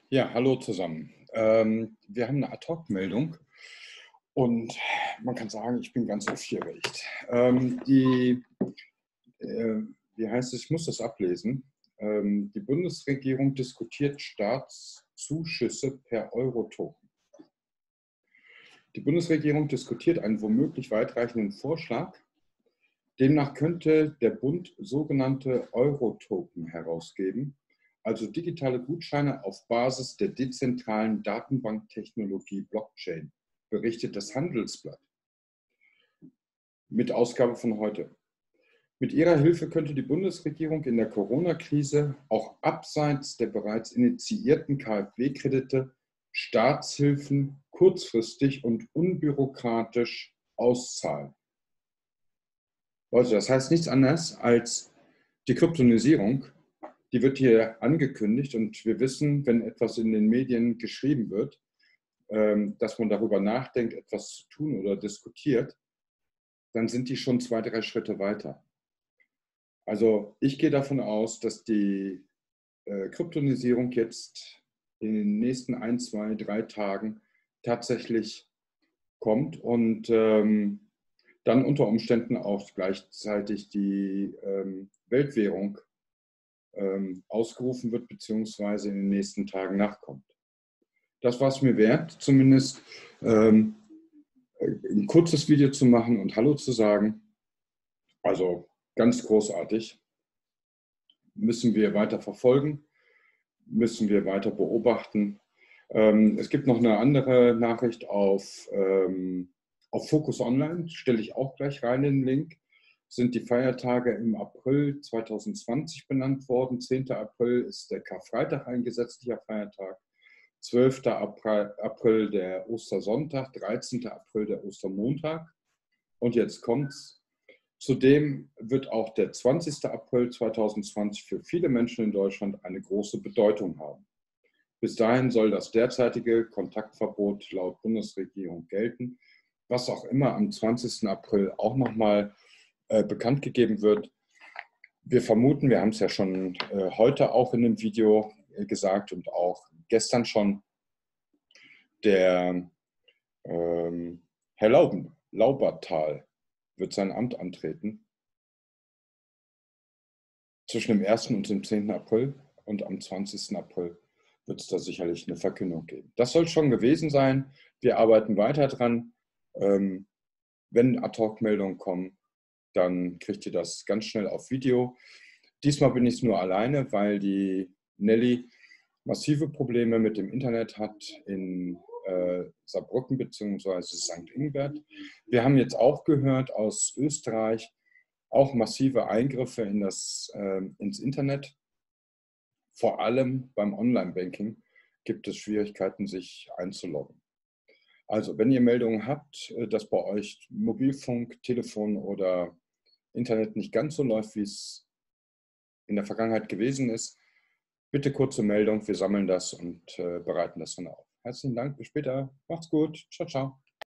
Ja, hallo zusammen. Wir haben eine Ad-Hoc-Meldung und man kann sagen, ich bin ganz aufgeregt. Äh, Wie heißt es, ich muss das ablesen. Die Bundesregierung diskutiert Staatszuschüsse per Euro-Token. Die Bundesregierung diskutiert einen womöglich weitreichenden Vorschlag. Demnach könnte der Bund sogenannte Euro-Token herausgeben, also digitale Gutscheine auf Basis der dezentralen Datenbanktechnologie Blockchain, berichtet das Handelsblatt mit Ausgabe von heute. Mit ihrer Hilfe könnte die Bundesregierung in der Corona-Krise auch abseits der bereits initiierten KfW-Kredite Staatshilfen kurzfristig und unbürokratisch auszahlen. Leute, das heißt nichts anderes als die Kryptonisierung, die wird hier angekündigt und wir wissen, wenn etwas in den Medien geschrieben wird, dass man darüber nachdenkt, etwas zu tun oder diskutiert, dann sind die schon 2, 3 Schritte weiter. Also ich gehe davon aus, dass die Kryptonisierung jetzt in den nächsten 1, 2, 3 Tagen tatsächlich kommt und dann unter Umständen auch gleichzeitig die Weltwährung ausgerufen wird, beziehungsweise in den nächsten Tagen nachkommt. Das war es mir wert, zumindest ein kurzes Video zu machen und Hallo zu sagen. Also ganz großartig. Müssen wir weiter verfolgen, müssen wir weiter beobachten. Es gibt noch eine andere Nachricht auf Focus Online, stelle ich auch gleich rein den Link. Sind die Feiertage im April 2020 benannt worden. 10. April ist der Karfreitag, ein gesetzlicher Feiertag. 12. April der Ostersonntag, 13. April der Ostermontag. Und jetzt kommt's. Zudem wird auch der 20. April 2020 für viele Menschen in Deutschland eine große Bedeutung haben. Bis dahin soll das derzeitige Kontaktverbot laut Bundesregierung gelten, was auch immer am 20. April auch nochmal bekannt gegeben wird. Wir vermuten, wir haben es ja schon heute auch in dem Video gesagt und auch gestern schon, der Herr Laubertal wird sein Amt antreten zwischen dem 1. und dem 10. April und am 20. April wird es da sicherlich eine Verkündung geben. Das soll schon gewesen sein. Wir arbeiten weiter dran. Wenn Ad-Hoc-Meldungen kommen, dann kriegt ihr das ganz schnell auf Video. Diesmal bin ich nur alleine, weil die Nelly massive Probleme mit dem Internet hat in Saarbrücken bzw. St. Ingbert. Wir haben jetzt auch gehört aus Österreich, auch massive Eingriffe ins Internet. Vor allem beim Online-Banking gibt es Schwierigkeiten, sich einzuloggen. Also, wenn ihr Meldungen habt, dass bei euch Mobilfunk, Telefon oder Internet nicht ganz so läuft, wie es in der Vergangenheit gewesen ist, bitte kurze Meldung. Wir sammeln das und bereiten das dann auf. Herzlichen Dank, bis später. Macht's gut. Ciao, ciao.